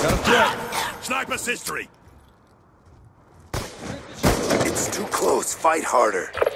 Got a threat. Sniper's history. It's too close. Fight harder.